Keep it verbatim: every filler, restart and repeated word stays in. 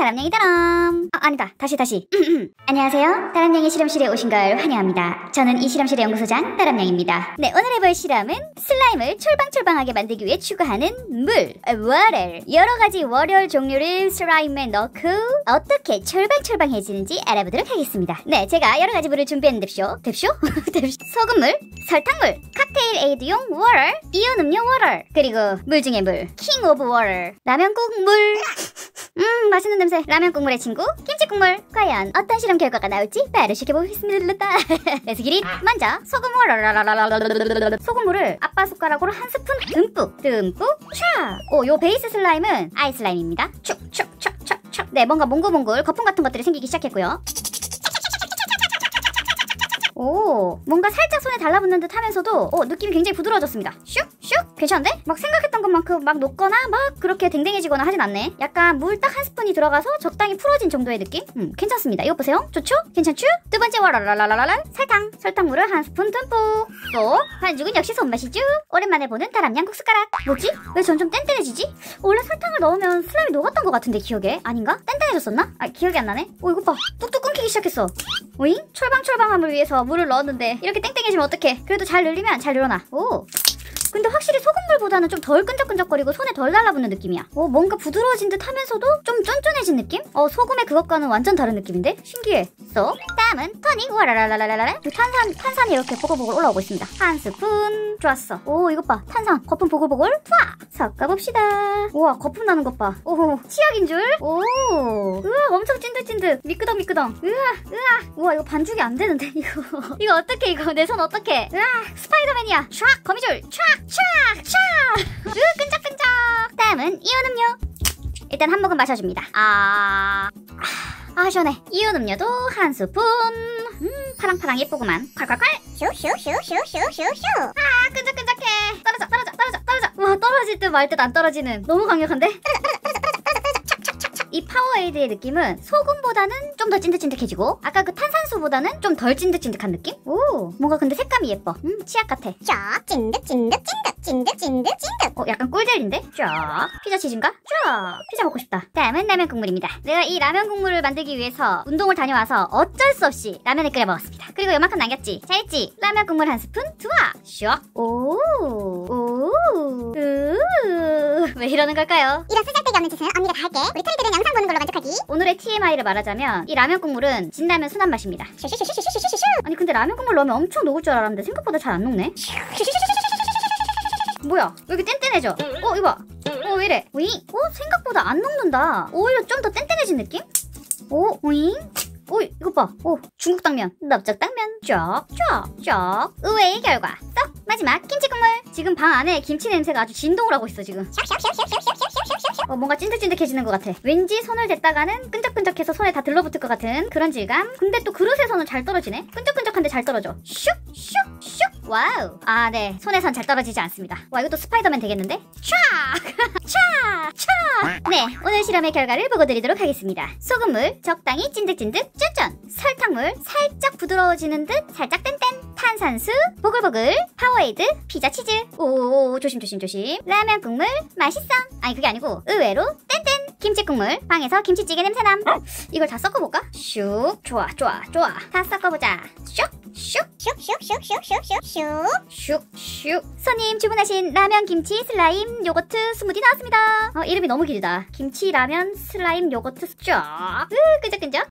다람냥이다람. 아, 아니다. 다시 다시. 안녕하세요. 다람냥이 실험실에 오신 걸 환영합니다. 저는 이 실험실의 연구소장 다람냥입니다. 네, 오늘 해볼 실험은 슬라임을 철방철방하게 만들기 위해 추가하는 물, 워터, 여러가지 월열 종류를 슬라임에 넣고 어떻게 철방철방해지는지 알아보도록 하겠습니다. 네, 제가 여러가지 물을 준비했는데쇼. 뎁쇼? 뎁쇼? 소금물, 설탕물, 칵테일 에이드용 워터, 이온 음료 워터, 그리고 물 중에 물, 킹 오브 워터, 라면국 물. 음, 맛있는 냄새. 라면 국물의 친구, 김치 국물. 과연 어떤 실험 결과가 나올지 바로 시켜보겠습니다. Let's get it. 먼저 소금물. 소금물을 아빠 숟가락으로 한 스푼 듬뿍 듬뿍 촥. 오, 요 베이스 슬라임은 아이 슬라임입니다. 촥촥촥촥촥. 네, 뭔가 몽글몽글 거품 같은 것들이 생기기 시작했고요. 오, 뭔가 살짝 손에 달라붙는 듯 하면서도 오, 느낌이 굉장히 부드러워졌습니다. 슉! 슉! 괜찮은데? 막 생각했던 것만큼 막 녹거나 막 그렇게 댕댕해지거나 하진 않네. 약간 물 딱 한 스푼이 들어가서 적당히 풀어진 정도의 느낌? 음, 괜찮습니다. 이거 보세요. 좋죠? 괜찮죠? 두 번째 와라라라라라 설탕! 설탕물을 한 스푼 듬뿍 쏙! 반죽은 역시 손맛이죠? 오랜만에 보는 다람냥 국숟가락. 뭐지? 왜 전 좀 뗀뗀해지지? 원래 설탕을 넣으면 슬라임이 녹았던 것 같은데 기억에? 아닌가? 뗀뗀해졌었나? 아, 기억이 안 나네? 오, 이거 봐. 뚝뚝 끊기기 시작했어. 오잉? 철방철방함을 위해서 물을 넣었는데 이렇게 땡땡해지면 어떡해. 그래도 잘 늘리면 잘 늘어나. 오, 근데 확실히 소금물보다는 좀 덜 끈적끈적거리고 손에 덜 달라붙는 느낌이야. 어, 뭔가 부드러워진 듯 하면서도 좀 쫀쫀해진 느낌? 어, 소금의 그것과는 완전 다른 느낌인데? 신기해. 쏙. 다음은 토닉. 와라라라라라. 탄산, 탄산이 이렇게 보글보글 올라오고 있습니다. 한 스푼. 좋았어. 오, 이것 봐. 탄산. 거품 보글보글. 푸아. 섞어봅시다. 우와, 거품 나는 것 봐. 오, 치약인 줄? 오. 우와, 엄청 찐득찐득. 미끄덩 미끄덩. 우와, 우와. 우와, 이거 반죽이 안 되는데, 이거. 이거 어떡해, 이거. 내 손 어떡해. 우와, 스파이더맨이야. 촥. 거미줄. 촥. 촥! 촥! 으, 끈적끈적! 다음은 이온 음료. 일단 한 모금 마셔줍니다. 아... 아, 시원해. 이온 음료도 한 스푼. 음, 파랑파랑 예쁘구만. 콸콸콸! 슈슈슈슈슈슈슈! 아, 끈적끈적해. 떨어져, 떨어져, 떨어져, 떨어져. 와, 떨어질 듯 말 듯 안 떨어지는. 너무 강력한데? 이 파워에이드의 느낌은 소금보다는 좀 더 찐득찐득해지고 아까 그 탄산수보다는 좀 덜 찐득찐득한 느낌? 오, 뭔가 근데 색감이 예뻐. 음, 치약 같아. 쫙, 찐득찐득찐득 찐득찐득찐득. 어, 약간 꿀젤인데? 쫙. 피자 치즈인가? 쫙. 피자 먹고 싶다. 다음은 라면 국물입니다. 내가 이 라면 국물을 만들기 위해서 운동을 다녀와서 어쩔 수 없이 라면을 끓여 먹었습니다. 그리고 요만큼 남겼지? 잘했지? 라면 국물 한 스푼? 투하! 슉! 오, 오, 우. 왜 이러는 걸까요? 이런 쓰잘데기 없는 짓은 언니가 다 할게. 우리 트리들은 영상 보는 걸로 만족하기. 오늘의 티엠아이를 말하자면 이 라면 국물은 진라면 순한 맛입니다. 슈슈슈슈슈슈슈슈. 아니 근데 라면 국물 넣으면 엄청 녹을 줄 알았는데 생각보다 잘 안 녹네. 뭐야, 왜 이렇게 뗀뗀해져? 어, 이거 봐. 어, 왜 이래? 오잉? 어, 생각보다 안 녹는다. 오히려 좀 더 뗀뗀해진 느낌? 오, 오잉? 오, 이거 봐. 오, 중국 당면, 넓적 당면, 쫙, 쫙, 쫙. 의외의 결과. 쏙! 마지막 김치 국물. 지금 방 안에 김치 냄새가 아주 진동을 하고 있어 지금. 어, 뭔가 찐득찐득해지는 것 같아. 왠지 손을 댔다가는 끈적끈적해서 손에 다 들러붙을 것 같은 그런 질감. 근데 또 그릇에서는 잘 떨어지네. 끈적끈적한데 잘 떨어져. 슉! 슉! 슉! 와우. 아, 네, 손에선 잘 떨어지지 않습니다. 와, 이것도 스파이더맨 되겠는데? 촥! 촥! 촥! 네, 오늘 실험의 결과를 보고 드리도록 하겠습니다. 소금물 적당히 찐득찐득 쫀쫀. 설탕물 살짝 부드러워지는 듯 살짝 뗀뗀. 탄산수 보글보글. 파워에이드 피자 치즈. 오, 조심 조심 조심. 라면 국물 맛있어. 아니, 그게 아니고 의외로 뗀뗀. 김치 국물 방에서 김치찌개 냄새남. 이걸 다 섞어볼까? 슉. 좋아 좋아 좋아. 다 섞어보자. 슉 슉 슉슉슉슉슉슉슉. 슉슉. 손님 주문하신 라면 김치 슬라임 요거트 스무디 나왔습니다. 어, 이름이 너무 길다. 김치 라면 슬라임 요거트 쫙. 으, 끈적끈적.